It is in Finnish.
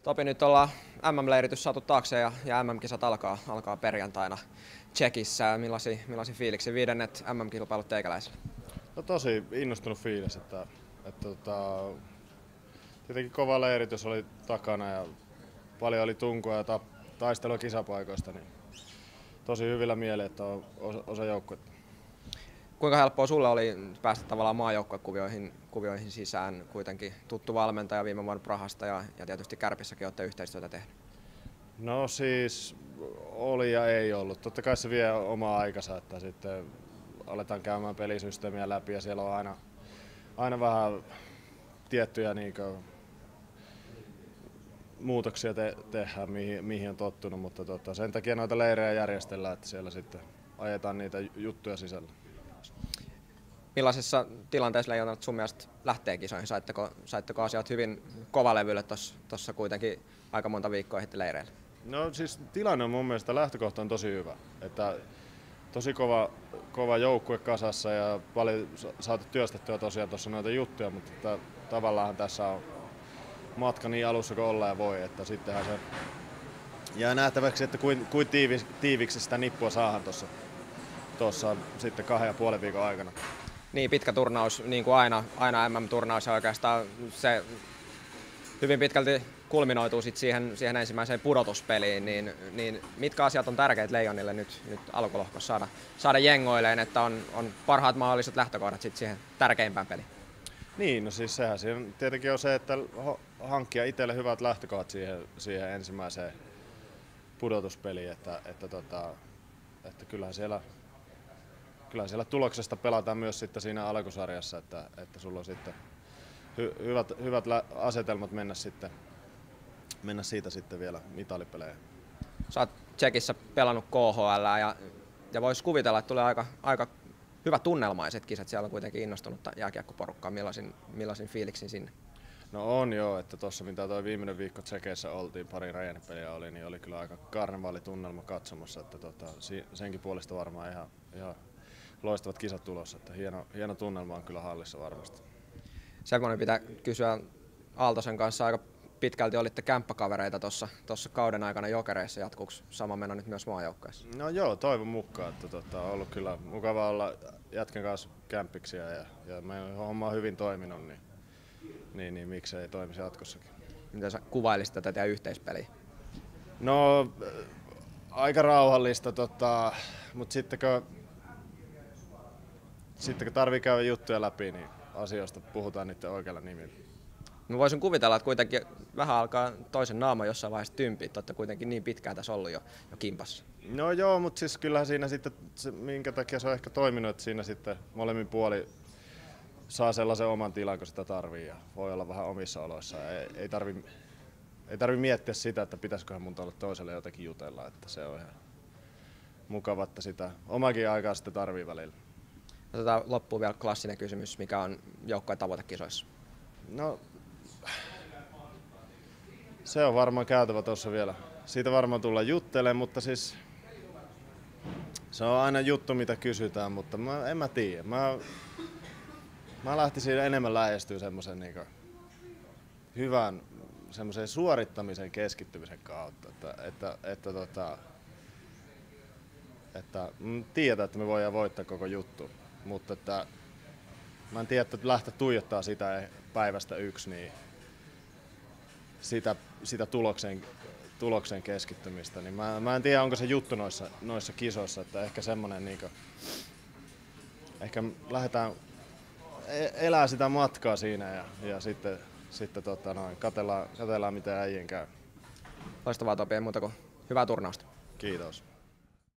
Topi, nyt ollaan MM-leiritys saatu taakse ja MM-kisat alkaa perjantaina Tšekissä. Millaisia fiiliksi viidennet MM-kilpailut teikäläisillä? No tosi innostunut fiilis, tietenkin kova leiritys oli takana ja paljon oli tunkua ja taistelua kisapaikoista, niin tosi hyvillä mielin, että on osa joukkuetta. Kuinka helppoa sulle oli päästä tavallaan maajoukkuekuvioihin sisään? Kuitenkin tuttu valmentaja viime vuonna Prahasta ja tietysti Kärpissäkin olette yhteistyötä tehnyt. No siis oli ja ei ollut. Totta kai se vie omaa aikansa, että sitten aletaan käymään pelisysteemiä läpi ja siellä on aina vähän tiettyjä muutoksia tehdään, mihin on tottunut, mutta sen takia noita leirejä järjestellään, että siellä sitten ajetaan niitä juttuja sisällä. Millaisessa tilanteessa Leijonat sun mielestä lähtee kisoihin? Saitteko asiat hyvin kovalevylle tuossa kuitenkin aika monta viikkoa ehti leireillä? No siis tilanne on mun mielestä lähtökohta on tosi hyvä. Että tosi kova joukkue kasassa ja paljon saatu työstettyä tosiaan tuossa noita juttuja, mutta että tavallaan tässä on matka niin alussa kuin olla ja voi, että sittenhän se jää nähtäväksi, että kuin tiiviksi sitä nippua saadaan tuossa sitten 2,5 viikon aikana. Niin, pitkä turnaus, niin kuin aina MM-turnaus, ja oikeastaan se hyvin pitkälti kulminoituu siihen ensimmäiseen pudotuspeliin, niin mitkä asiat on tärkeät Leijonille nyt alkulohkossa saada jengoilleen, että on parhaat mahdolliset lähtökohdat siihen tärkeimpään peliin? Niin, no siis sehän siinä tietenkin on se, että hankkia itselle hyvät lähtökohdat siihen ensimmäiseen pudotuspeliin, että kyllähän siellä tuloksesta pelataan myös sitten siinä alkusarjassa, että sulla on sitten hyvät asetelmat mennä siitä sitten vielä mitalipeleihin. Sä oot Tšekissä pelannut KHL ja vois kuvitella, että tulee aika hyvät tunnelmaiset kisat. Siellä on kuitenkin innostunutta jääkiekkoporukkaa. Millaisin fiiliksin sinne? No on joo, että tuossa mitä toi viimeinen viikko Tšekeissä oltiin, pari räjähdepeliä oli, niin oli kyllä aika karnevaalitunnelma katsomassa, että senkin puolesta varmaan ihan loistavat kisat tulossa, että hieno tunnelma on kyllä hallissa varmasti. Semmoinen pitää kysyä Aaltosen kanssa, aika pitkälti olitte kämppäkavereita tuossa kauden aikana Jokereissa, jatkuuko sama meno nyt myös maajoukkueessa? No joo, toivon mukaan, että on ollut kyllä mukava olla jätkän kanssa kämppiksiä ja meidän homma on hyvin toiminut, niin miksei toimisi jatkossakin. Miten sä kuvailisit tätä teidän yhteispeliä? No aika rauhallista, mutta sitten kun tarvii käydä juttuja läpi, niin asioista puhutaan niiden oikealla nimillä. Mä voisin kuvitella, että kuitenkin vähän alkaa toisen naama jossain vaiheessa tympiä. Te olette kuitenkin niin pitkään tässä ollut jo kimpassa. No joo, mutta siis kyllähän siinä sitten, minkä takia se on ehkä toiminut, että siinä sitten molemmin puoli saa sellaisen oman tilan, kun sitä tarvii ja voi olla vähän omissa oloissa. Ei tarvi miettiä sitä, että pitäisiköhän mun olla toiselle jotakin jutella, että se on ihan mukava, että sitä omakin aikaa sitten tarvii välillä. Otetaan loppuun vielä klassinen kysymys, mikä on joukkueen tavoite kisoissa? No, se on varmaan käytävä tuossa vielä. Siitä varmaan tullaan juttelemaan, mutta siis se on aina juttu, mitä kysytään, mutta en mä tiedä. Mä lähtisin enemmän lähestyä semmoisen hyvän semmoisen suorittamisen keskittymisen kautta, että tiedetään, että me voidaan voittaa koko juttu, mutta että mä en tiedä, että lähteä tuijottaa sitä päivästä yksi, niin sitä tulokseen keskittymistä, niin mä en tiedä, onko se juttu noissa kisoissa, että ehkä semmoinen ehkä lähdetään elää sitä matkaa siinä ja sitten katsellaan mitä äijien käy. Loistavaa Topi, ei muuta kuin hyvää turnausta. Kiitos.